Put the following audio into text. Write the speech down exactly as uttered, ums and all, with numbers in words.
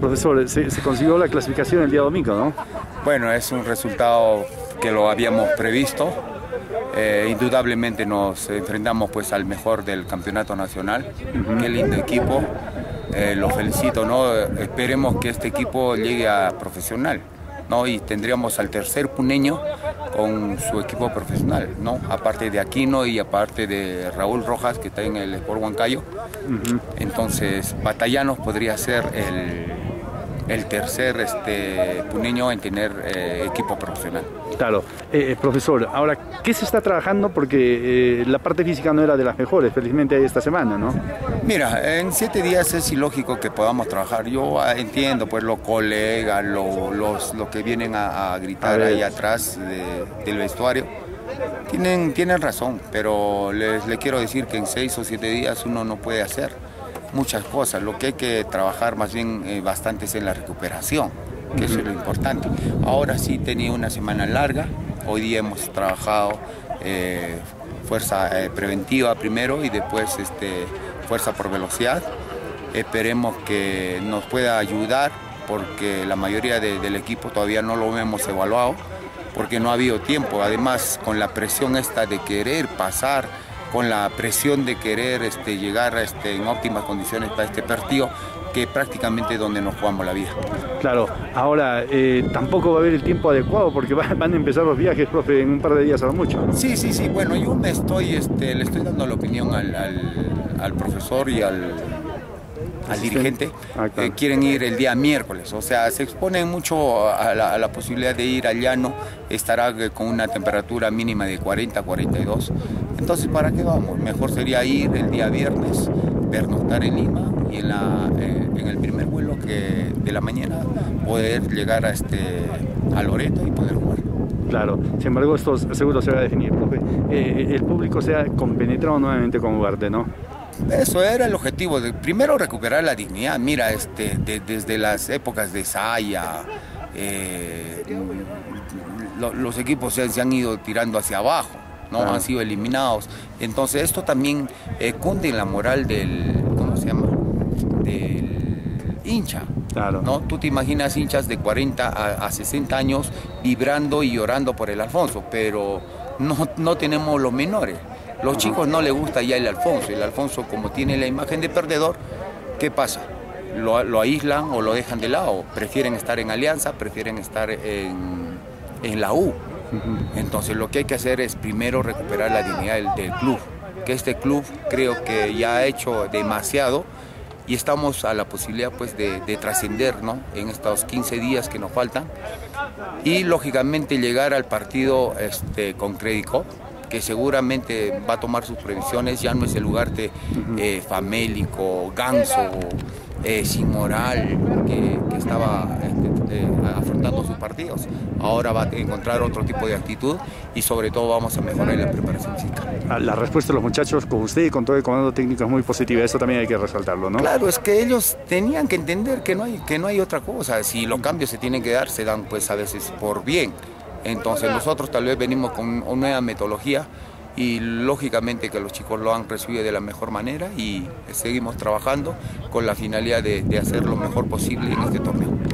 profesor, se, se consiguió la clasificación el día domingo, ¿no? Bueno, es un resultado que lo habíamos previsto. Eh, indudablemente nos enfrentamos pues al mejor del campeonato nacional. Uh-huh. Qué lindo equipo, eh, lo felicito, ¿no? Esperemos que este equipo llegue a profesional, ¿no? Y tendríamos al tercer puneño con su equipo profesional, ¿no? Aparte de Aquino y aparte de Raúl Rojas, que está en el Sport Huancayo. Uh-huh. Entonces, Batallanos podría ser el, el tercer este, puneño en tener eh, equipo profesional. Claro. Eh, profesor, ahora, ¿qué se está trabajando? Porque eh, la parte física no era de las mejores, felizmente hay esta semana, ¿no? Mira, en siete días es ilógico que podamos trabajar. Yo entiendo, pues, los colegas, lo, los, los que vienen a, a gritar a ahí atrás de, del vestuario, tienen, tienen razón, pero les, les quiero decir que en seis o siete días uno no puede hacer muchas cosas. Lo que hay que trabajar más bien eh, bastante es en la recuperación, que eso es lo importante. Ahora sí tenía una semana larga, hoy día hemos trabajado eh, fuerza eh, preventiva primero y después este, fuerza por velocidad. Esperemos que nos pueda ayudar porque la mayoría de, del equipo todavía no lo hemos evaluado porque no ha habido tiempo. Además, con la presión esta de querer pasar, con la presión de querer este, llegar este, en óptimas condiciones para este partido, que prácticamente es donde nos jugamos la vida. Claro, ahora eh, tampoco va a haber el tiempo adecuado porque van, van a empezar los viajes, profe, en un par de días a lo mucho. Sí, sí, sí, bueno, yo me estoy, este, le estoy dando la opinión al, al, al profesor y al, al dirigente. Ah, claro. eh, quieren ir el día miércoles, o sea, se exponen mucho a la, a la posibilidad de ir al llano, estará con una temperatura mínima de cuarenta a cuarenta y dos. Entonces, ¿para qué vamos? Mejor sería ir el día viernes, pernoctar en Lima y en, la, eh, en el primer vuelo que de la mañana poder llegar a, este, a Loreto y poder jugar. Claro, sin embargo esto seguro se va a definir, profe. Eh, el público se ha compenetrado nuevamente con Ugarte, ¿no? Eso era el objetivo, de primero recuperar la dignidad. Mira, este, de, desde las épocas de Saya, eh, lo, los equipos se, se han ido tirando hacia abajo, ¿no? Ah. Han sido eliminados. Entonces esto también eh, cunde en la moral del, ¿cómo se llama? Del hincha. Claro. ¿No? Tú te imaginas hinchas de cuarenta a, a sesenta años vibrando y llorando por el Alfonso, pero no, no tenemos los menores. Los chicos no les gusta ya el Alfonso. El Alfonso, como tiene la imagen de perdedor, ¿qué pasa? Lo, lo aíslan o lo dejan de lado. Prefieren estar en Alianza, prefieren estar en, en la U. Entonces lo que hay que hacer es primero recuperar la dignidad del, del club. Que este club creo que ya ha hecho demasiado y estamos a la posibilidad pues de, de trascender, ¿no? En estos quince días que nos faltan y lógicamente llegar al partido este, con Crédito, que seguramente va a tomar sus previsiones. Ya no es el Ugarte eh, famélico, ganso, eh, sin moral, que, que estaba este, eh, afrontando sus partidos. Ahora va a encontrar otro tipo de actitud y sobre todo vamos a mejorar la preparación física. La respuesta de los muchachos con usted y con todo el comando técnico es muy positiva, eso también hay que resaltarlo, ¿no? Claro, es que ellos tenían que entender que no hay, que no hay otra cosa. Si los cambios se tienen que dar, se dan pues a veces por bien. Entonces nosotros tal vez venimos con una nueva metodología y lógicamente que los chicos lo han recibido de la mejor manera y seguimos trabajando con la finalidad de, de hacer lo mejor posible en este torneo.